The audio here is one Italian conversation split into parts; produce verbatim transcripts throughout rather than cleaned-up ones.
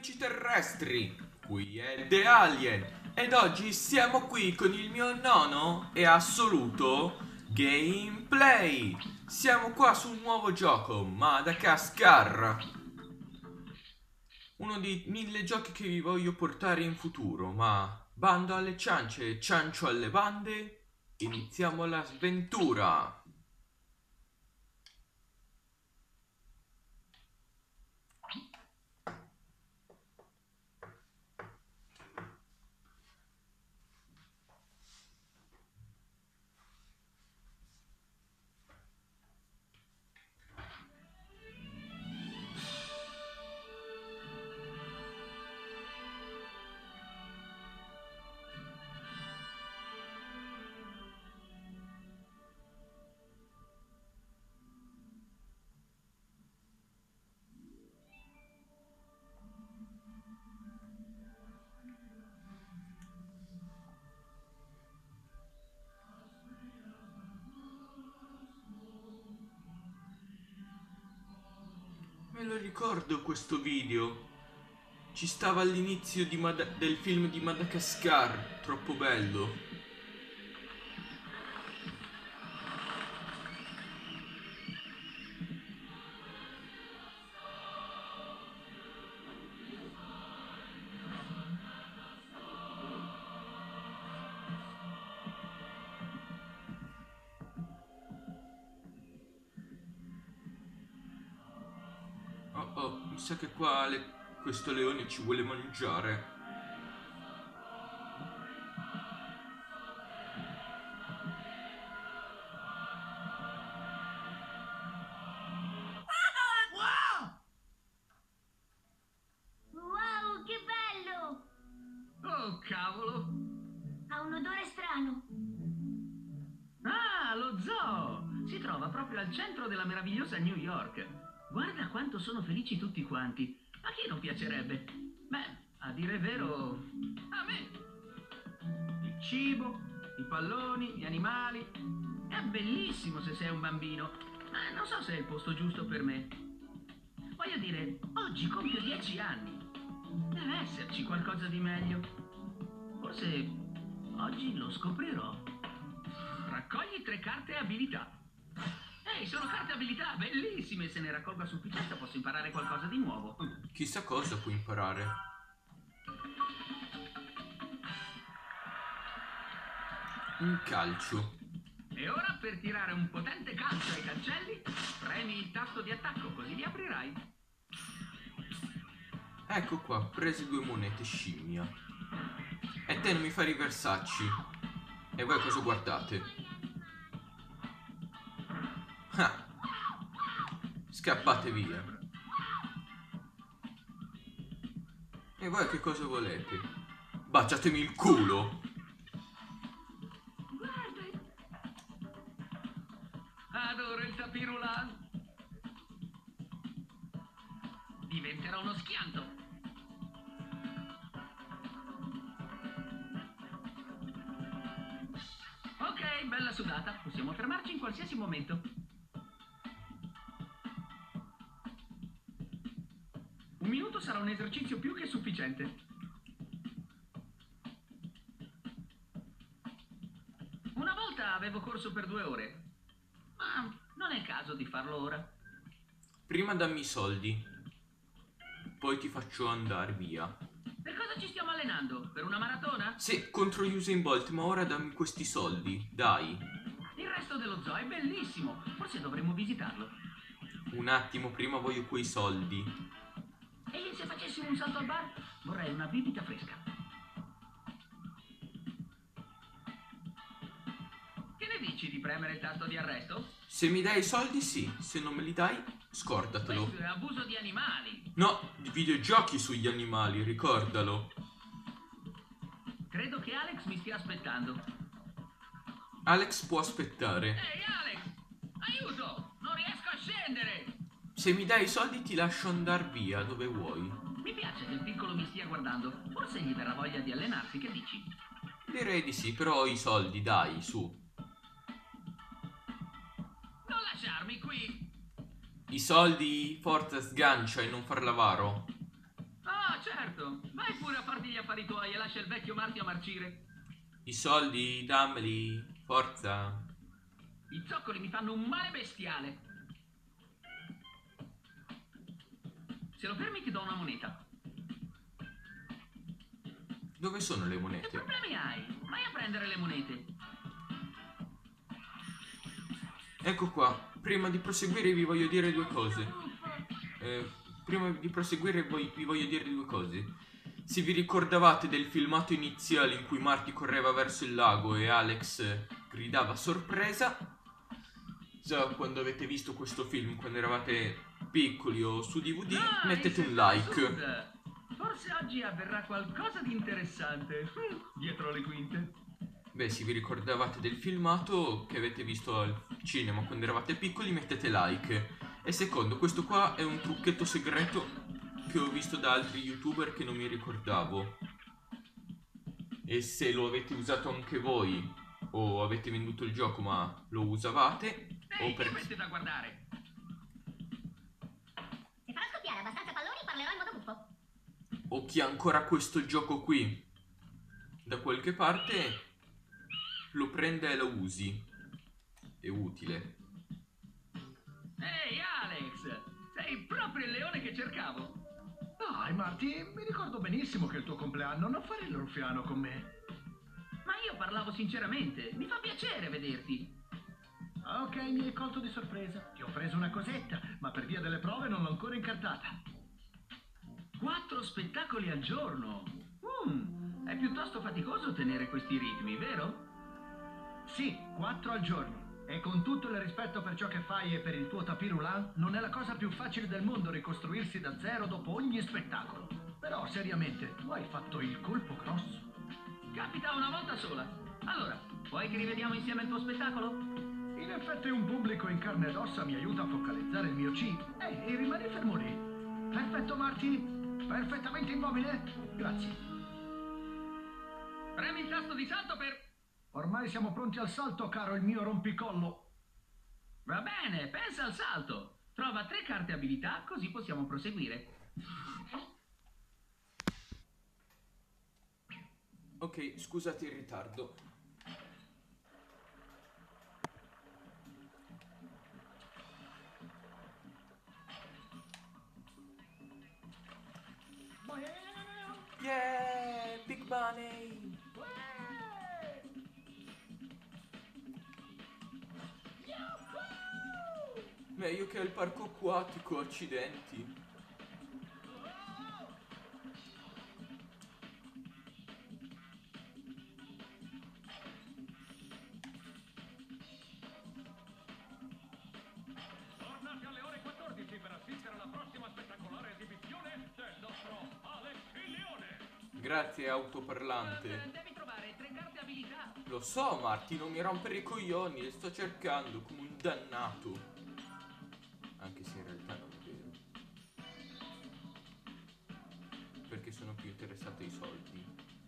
amici terrestri, qui è The Alien ed oggi siamo qui con il mio nono e assoluto gameplay. Siamo qua su un nuovo gioco, Madagascar, uno dei mille giochi che vi voglio portare in futuro, ma bando alle ciance e ciancio alle bande, iniziamo la sventura. Me lo ricordo questo video. Ci stava all'inizio del film di Madagascar. Troppo bello. Oh oh, mi sa che qua le... questo leone ci vuole mangiare. Wow, che bello! Oh, cavolo! Ha un odore strano. Ah, lo zoo! Si trova proprio al centro della meravigliosa New York. Guarda quanto sono felici tutti quanti. A chi non piacerebbe? Beh, a dire il vero, a me. Il cibo, i palloni, gli animali. È bellissimo se sei un bambino, ma non so se è il posto giusto per me. Voglio dire, oggi compio dieci anni. Deve esserci qualcosa di meglio. Forse oggi lo scoprirò. Raccogli tre carte abilità. Ehi, sono carte abilità bellissime. Se ne raccolgo a sufficienza posso imparare qualcosa di nuovo. Chissà cosa può imparare. Un calcio. E ora per tirare un potente calcio ai cancelli, premi il tasto di attacco così li aprirai. Ecco qua, prese due monete, scimmia. E te non mi fai i versacci. E voi cosa guardate? Ah. Scappate via. E voi che cosa volete? Baciatemi il culo. Adoro il tapirulan. Diventerò uno schianto. Ok, bella sudata. Possiamo fermarci in qualsiasi momento. Un minuto sarà un esercizio più che sufficiente. Una volta avevo corso per due ore. Ma non è il caso di farlo ora. Prima dammi i soldi. Poi ti faccio andare via. Per cosa ci stiamo allenando? Per una maratona? Sì, contro Usain Bolt, ma ora dammi questi soldi, dai. Il resto dello zoo è bellissimo. Forse dovremmo visitarlo. Un attimo, prima voglio quei soldi. E se facessimo un salto al bar? Vorrei una bibita fresca. Che ne dici di premere il tasto di arresto? Se mi dai i soldi sì, se non me li dai, scordatelo. Questo è abuso di animali. No, videogiochi sugli animali, ricordalo. Credo che Alex mi stia aspettando. Alex può aspettare. Ehi Alex! Aiuto! Non riesco a scendere! Se mi dai i soldi ti lascio andare via dove vuoi. Mi piace che il piccolo mi stia guardando. Forse gli verrà voglia di allenarsi, che dici? Direi di sì, però i soldi dai, su. Non lasciarmi qui! I soldi, forza, sgancia e non far lavaro. Ah, certo! Vai pure a farti gli affari tuoi e lascia il vecchio Marty a marcire. I soldi, dammeli, forza. I zoccoli mi fanno un male bestiale. Se lo fermi ti do una moneta. Dove sono le Che monete? problemi hai? Vai a prendere le monete. Ecco qua. Prima di proseguire vi voglio dire due cose. Eh, prima di proseguire voi- vi voglio dire due cose. Se vi ricordavate del filmato iniziale in cui Marty correva verso il lago e Alex gridava sorpresa, già quando avete visto questo film, quando eravate piccoli o su D V D, Dai, mettete un sei like. sud. Forse oggi avverrà qualcosa di interessante. Mm, dietro le quinte. Beh, se vi ricordavate del filmato che avete visto al cinema quando eravate piccoli, mettete like. E secondo, questo qua è un trucchetto segreto che ho visto da altri youtuber che non mi ricordavo. E se lo avete usato anche voi, o avete venduto il gioco ma lo usavate, o Ehi, che per... mettete a guardare? Se farò scoppiare abbastanza palloni parlerò in modo buffo. o chi ha ancora questo gioco qui da qualche parte, lo prende e lo usi. È utile. Ehi, Alex! Sei proprio il leone che cercavo. Dai, Marty, mi ricordo benissimo che è il tuo compleanno, non fare il ruffiano con me. Ma io parlavo sinceramente. Mi fa piacere vederti. Ok, mi hai colto di sorpresa. Ti ho preso una cosetta, ma per via delle prove non l'ho ancora incartata. Quattro spettacoli al giorno. Mm, è piuttosto faticoso tenere questi ritmi, vero? Sì, quattro al giorno. E con tutto il rispetto per ciò che fai e per il tuo tapis roulant, non è la cosa più facile del mondo ricostruirsi da zero dopo ogni spettacolo. Però, seriamente, tu hai fatto il colpo grosso. Capita una volta sola. Allora, vuoi che rivediamo insieme il tuo spettacolo? In effetti un pubblico in carne ed ossa mi aiuta a focalizzare il mio C. Ehi, rimani fermo lì. Perfetto, Marty. Perfettamente immobile. Grazie. Premi il tasto di salto per... Ormai siamo pronti al salto, caro il mio rompicollo. Va bene, pensa al salto. Trova tre carte abilità, così possiamo proseguire. Ok, scusate il ritardo. Yeah, big money. Meglio che al parco acquatico, accidenti. Tornate alle ore quattordici per assistere alla prossima spettacolare esibizione del nostro Alex il Leone. Grazie, Eh, autoparlante. devi trovare tre carte abilità. Lo so, Marti, non mi rompere i coglioni, le sto cercando come un dannato. Anche se in realtà non è vero. Perché sono più interessato ai soldi.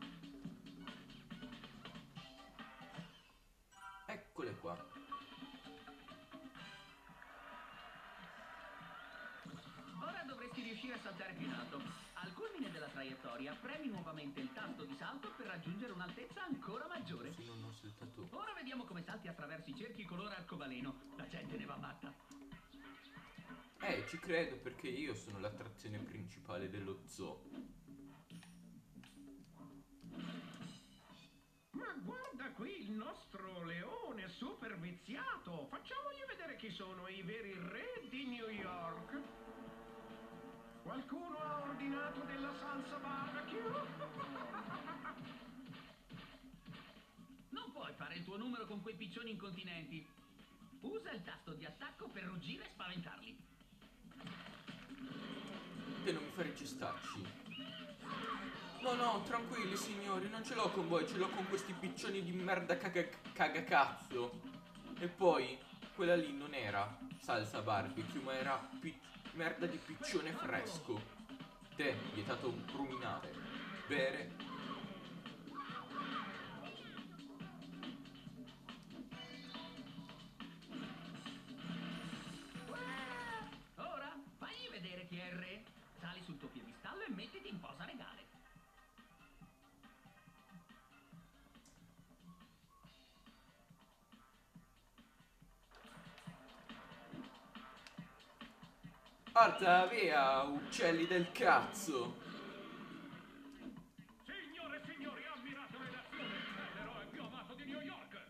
Eccole qua. Ora dovresti riuscire a saltare più in alto. Al culmine della traiettoria, premi nuovamente il tasto di salto per raggiungere un'altezza ancora maggiore. Se non ho saltato. Ora vediamo come salti attraverso i cerchi color arcobaleno. La gente ne va matta. Eh, ci credo perché io sono l'attrazione principale dello zoo. Ma guarda qui il nostro leone super viziato. Facciamogli vedere chi sono i veri re di New York. Qualcuno ha ordinato della salsa barbecue? Non puoi fare il tuo numero con quei piccioni incontinenti. Usa il tasto di attacco per ruggire e spaventarli. Te non mi fare gestarci. No, no, tranquilli signori, non ce l'ho con voi, ce l'ho con questi piccioni di merda caga, cagacazzo. E poi, quella lì non era salsa barbecue, ma era pi- merda di piccione fresco. Te, vietato ruminare, bere. Ora, fagli vedere chi è il re. Sali sul tuo piedistallo e mettiti in posa regale. Forza, via, uccelli del cazzo. Signore e signori, ammirate l'azione! È l'eroe più amato di New York!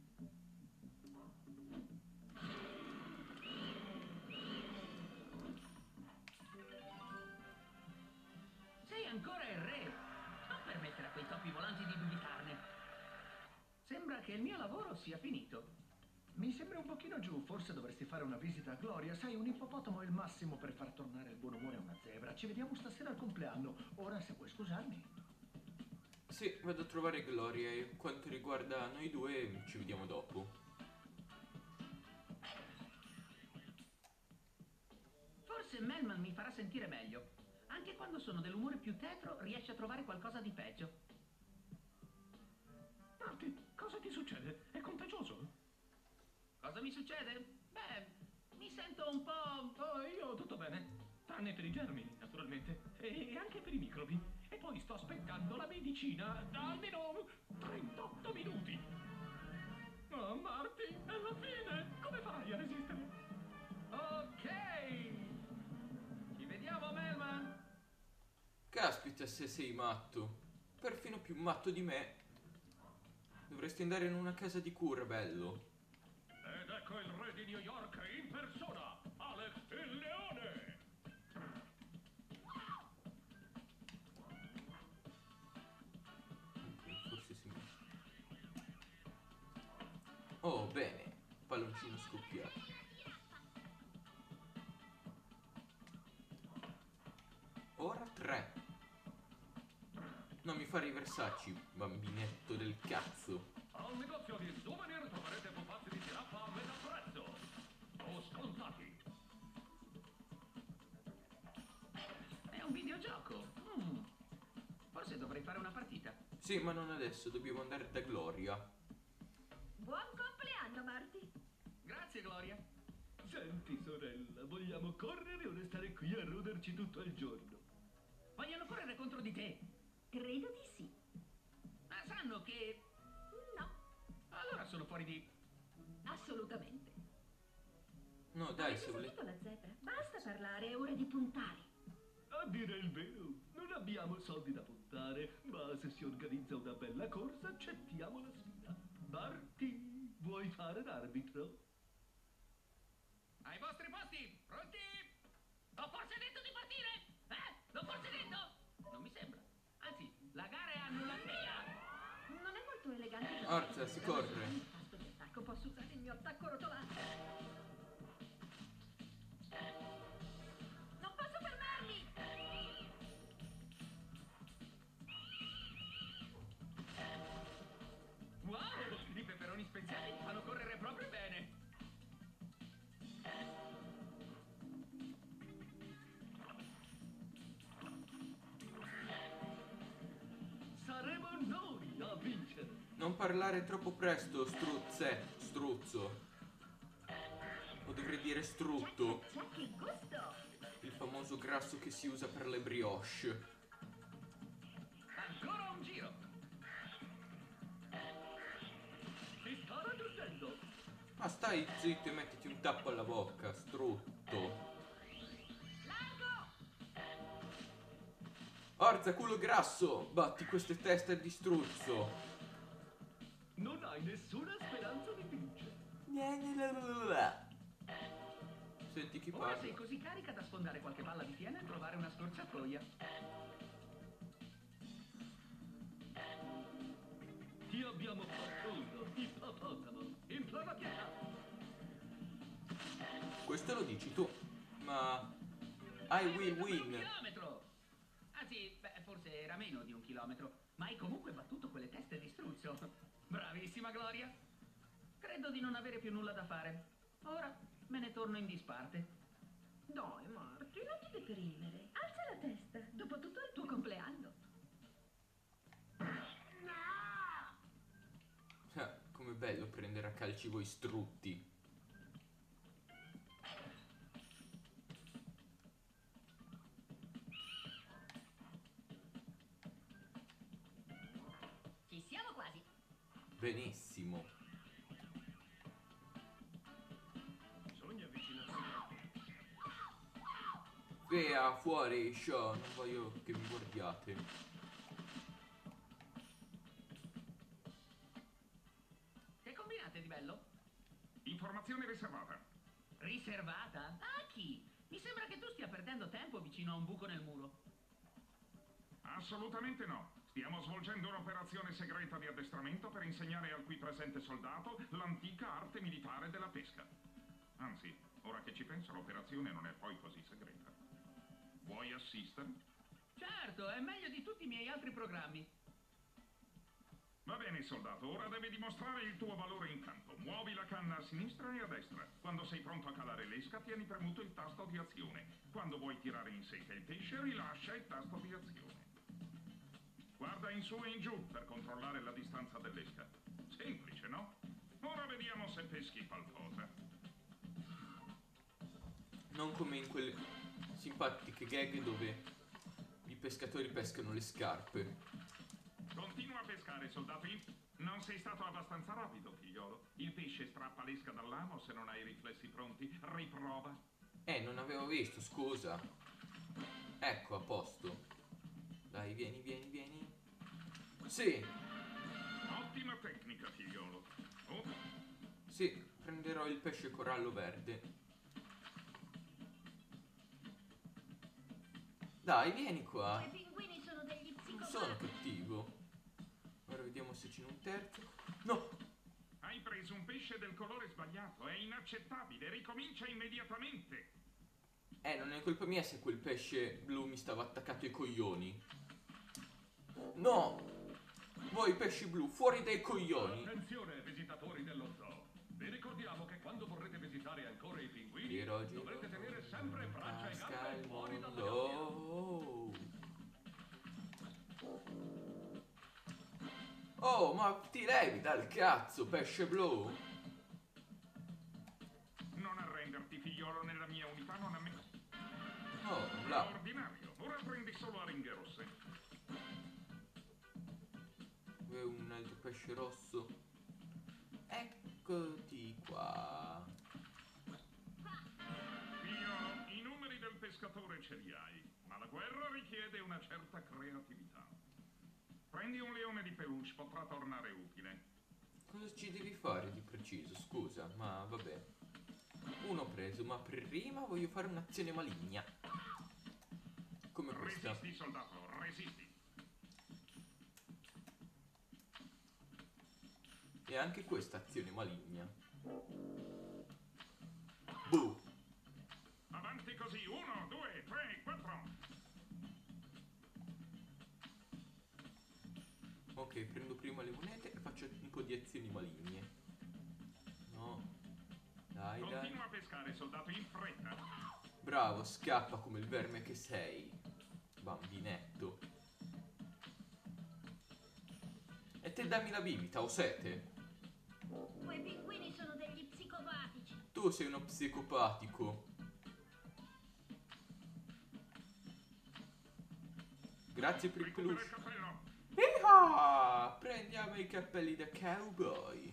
Sei ancora il re! Non permettere a quei topi volanti di dubitarne. Sembra che il mio lavoro sia finito. Mi sembra un pochino giù, forse dovresti fare una visita a Gloria. Sai, un ippopotamo è il massimo per far tornare il buon umore a una zebra. Ci vediamo stasera al compleanno. Ora, se vuoi scusarmi. Sì, vado a trovare Gloria e quanto riguarda noi due ci vediamo dopo. Forse Melman mi farà sentire meglio. Anche quando sono dell'umore più tetro, riesce a trovare qualcosa di peggio. Marty, cosa ti succede? È contagioso? Cosa mi succede? Beh, mi sento un po'... Oh, io tutto bene. Tranne per i germi, naturalmente. E anche per i microbi. E poi sto aspettando la medicina da almeno trentotto minuti. Oh, Marty, è la fine. Come farai a resistere? Ok! Ci vediamo, Melman! Caspita, se sei matto. Perfino più matto di me. Dovresti andare in una casa di cura, bello. Ed ecco il re di New York in persona, Alex il Leone! Ok, forse si... Oh, bene. Palloncino scoppiato. Ora tre. Non mi fare i versacci, bambinetto del cazzo. Al negozio di souvenir troverete pupazzi di giraffa a metà prezzo. O scontati. È un videogioco. Mm. Forse dovrei fare una partita. Sì, ma non adesso, dobbiamo andare da Gloria. Buon compleanno, Marty. Grazie, Gloria. Senti, sorella, vogliamo correre o restare qui a roderci tutto il giorno? Vogliono correre contro di te. Credo di sì. Ma sanno che... No, Allora sono fuori di... assolutamente. No, dai, Avete se volete... sentito la zebra? Basta parlare, è ora di puntare. A dire il vero, non abbiamo soldi da puntare, ma se si organizza una bella corsa accettiamo la sfida. Marty, vuoi fare l'arbitro? Ai vostri posti! Pronti? Ho forse detto di partire? Eh? L'ho forse detto? Non mi sembra. Anzi, la gara è annullatea. Non è molto elegante. Forza, si corre. Tasto di attacco, posso usare il mio attacco rotolante. Non posso fermarmi! Wow! I peperoni speziali mi fanno correre proprio bene. Saremo noi a vincere. Non parlare troppo presto, struzze, struzzo. O dovrei dire strutto, C'è che gusto! il famoso grasso che si usa per le brioche. Ancora un giro. Si sta raggiungendo. Ma stai zitto e mettiti un tappo alla bocca, strutto. Largo! Forza, culo grasso, batti queste teste di struzzo. Non hai nessuna speranza di vincere. Senti chi Ora sei parla. così carica da sfondare qualche palla di fieno e trovare una scorciatoia. Ti abbiamo fatto ippopotamo. Implora pietà. Questo lo dici tu, ma I will Un win. chilometro! Anzi, beh, forse era meno di un chilometro, ma hai comunque battuto quelle teste di struzzo. Bravissima, Gloria. Credo di non avere più nulla da fare. Ora me ne torno in disparte. Dai, Marty, non ti deprimere. Alza la testa. Dopotutto è il tuo compleanno. Ah, com'è bello prendere a calci voi strutti. Ci siamo quasi. Benissimo. Bisogna avvicinarsi. Via fuori, show, non voglio che mi guardiate. Che combinate di bello? Informazione riservata. Riservata? A chi? Mi sembra che tu stia perdendo tempo vicino a un buco nel muro. Assolutamente no. Stiamo svolgendo un'operazione segreta di addestramento per insegnare al qui presente soldato l'antica arte militare della pesca. Anzi, ora che ci penso, l'operazione non è poi così segreta. Vuoi assistere? Certo, è meglio di tutti i miei altri programmi. Va bene, soldato, ora devi dimostrare il tuo valore in campo. Muovi la canna a sinistra e a destra. Quando sei pronto a calare l'esca, tieni premuto il tasto di azione. Quando vuoi tirare in secca il pesce, rilascia il tasto di azione. Guarda in su e in giù per controllare la distanza dell'esca. Semplice, no? Ora vediamo se peschi qualcosa. Non come in quelle simpatiche gag dove i pescatori pescano le scarpe. Continua a pescare, soldato. Non sei stato abbastanza rapido, figliolo. Il pesce strappa l'esca dall'amo se non hai i riflessi pronti. Riprova. Eh, non avevo visto, scusa. Ecco, a posto. Dai, vieni, vieni, vieni. Sì, Ottima tecnica, figliolo. Oh, sì, prenderò il pesce corallo verde. Dai, vieni qua. Quei pinguini sono degli Non sono psicopatici. cattivo. Ora vediamo se ce n'è un terzo. No! hai preso un pesce del colore sbagliato. È inaccettabile. Ricomincia immediatamente. Eh, non è colpa mia se quel pesce blu mi stava attaccato ai coglioni. No! Voi pesci blu, fuori dai coglioni! Attenzione, visitatori dello zoo. Vi ricordiamo che quando vorrete visitare ancora i pinguini, Giro, giro, dovrete tenere sempre braccia e tasca gambe il fuori dalla gabbia. mondo. Oh, ma ti levi dal cazzo, pesce blu? Non arrenderti, figliolo. Nella mia unità non ammetto. Oh, là. Ordinario. Ora prendi solo aringhe rosse. È un altro pesce rosso. Eccoti qua. Figliolo, i numeri del pescatore ce li hai, ma la guerra richiede una certa creatività. Prendi un leone di peluche, potrà tornare utile. Cosa ci devi fare di preciso? Scusa, ma vabbè. Uno preso, ma prima voglio fare un'azione maligna. Come questa. Resisti, soldato, resisti. E anche questa azione maligna. Boh. Avanti così, uno, due, tre, quattro. Ok, prendo prima le monete e faccio un po' di azioni maligne. No. Dai, dai. Continua a pescare, soldato, in fretta. Bravo, scappa come il verme che sei. Bambinetto. E te dammi la bibita, ho sete. Quei pinguini sono degli psicopatici. Tu sei uno psicopatico. Grazie per il Recupera il peluche. cappello. Iha! Prendiamo i cappelli da cowboy.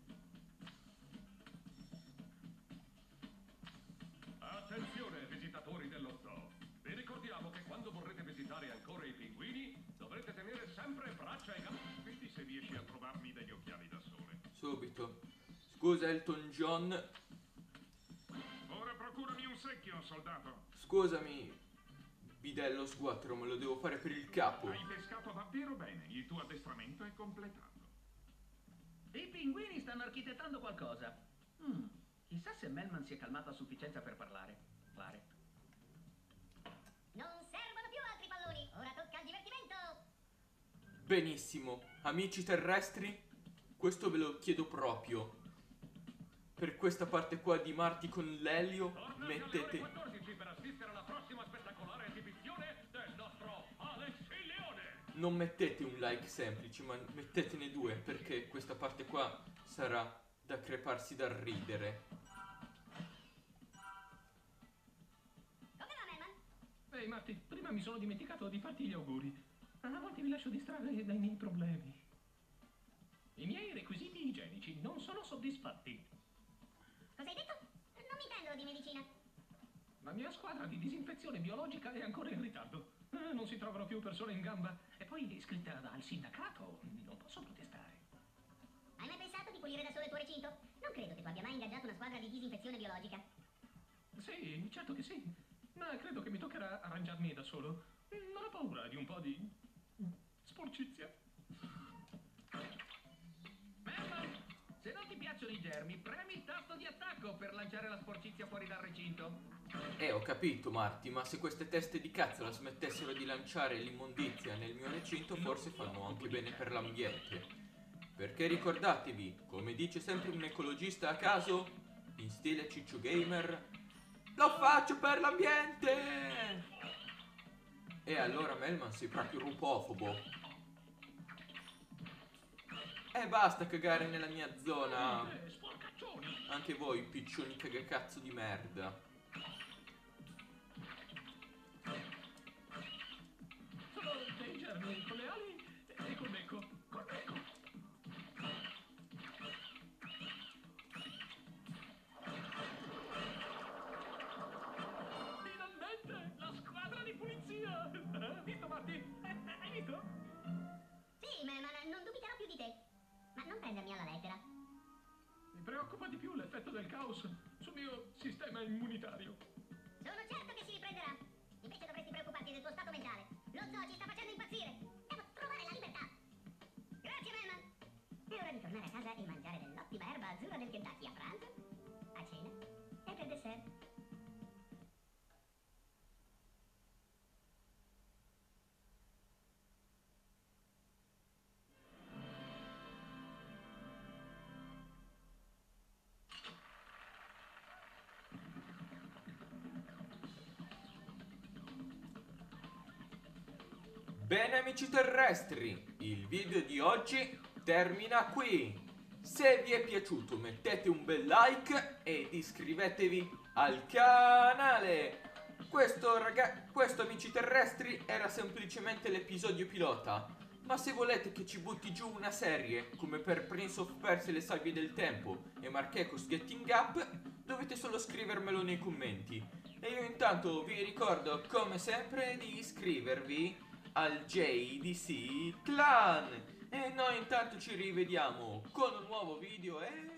Attenzione, visitatori dello zoo. Vi ricordiamo che quando vorrete visitare ancora i pinguini, dovrete tenere sempre braccia e gambe. Vedi se riesci a trovarmi degli occhiali da sole. Subito. Scusa Elton John. Ora procurami un secchio, soldato. Scusami, bidello sguattero, me lo devo fare per il capo. Hai pescato davvero bene. Il tuo addestramento è completato. I pinguini stanno architettando qualcosa. Hmm, chissà se Melman si è calmato a sufficienza per parlare. Parlare. Non servono più altri palloni, ora tocca al divertimento! Benissimo, amici terrestri, questo ve lo chiedo proprio. Per questa parte qua di Marti con l'elio, Tornate alle ore mettete... quattordici per assistere alla prossima spettacolare esibizione del nostro Alex il Leone. Non mettete un like semplice, ma mettetene due, perché questa parte qua sarà da creparsi dal ridere. Come va, Melman? Ehi Marti, prima mi sono dimenticato di farti gli auguri. A volte mi lascio distrarre dai miei problemi. I miei requisiti igienici non sono soddisfatti. Cosa hai detto? Non mi intendo di medicina. La mia squadra di disinfezione biologica è ancora in ritardo. Eh, non si trovano più persone in gamba. E poi iscritta al sindacato, non posso protestare. Hai mai pensato di pulire da solo il tuo recinto? Non credo che tu abbia mai ingaggiato una squadra di disinfezione biologica. Sì, certo che sì. Ma credo che mi toccherà arrangiarmi da solo. Non ho paura di un po' di sporcizia. Merman, se non ti piacciono i germi, premi il tasto di attacco per lanciare la sporcizia fuori dal recinto. Eh, ho capito, Marty, ma se queste teste di cazzo la smettessero di lanciare l'immondizia nel mio recinto, forse fanno anche bene per l'ambiente. Perché ricordatevi, come dice sempre un ecologista a caso, in stile Ciccio Gamer, lo faccio per l'ambiente! E allora Melman sei proprio rupofobo. E basta cagare nella mia zona. Eh, sporcaccioni! Anche voi, piccioni cagacazzo di merda. Sono dei germi con le ali e col becco. Col becco! Finalmente! La squadra di pulizia! Eh, visto, Marty? Hai visto? Sì, ma, ma non dubiterò più di te. Ma non prendermi alla lettera. Mi preoccupa di più l'effetto del caos sul mio sistema immunitario. Sono certo che si riprenderà. Invece dovresti preoccuparti del tuo stato mentale. Lo zoo ci sta facendo impazzire. Devo trovare la libertà. Grazie, Melman. È ora di tornare a casa e mangiare dell'ottima erba azzurra del Kentucky a pranzo, a cena e per dessert. Bene amici terrestri, il video di oggi termina qui. Se vi è piaciuto mettete un bel like ed iscrivetevi al canale. Questo, raga- questo amici terrestri era semplicemente l'episodio pilota. Ma se volete che ci butti giù una serie come per Prince of Persia e le salvie del tempo e Marchecos Getting Up, dovete solo scrivermelo nei commenti. E io intanto vi ricordo come sempre di iscrivervi al J D C Clan. E noi intanto ci rivediamo con un nuovo video e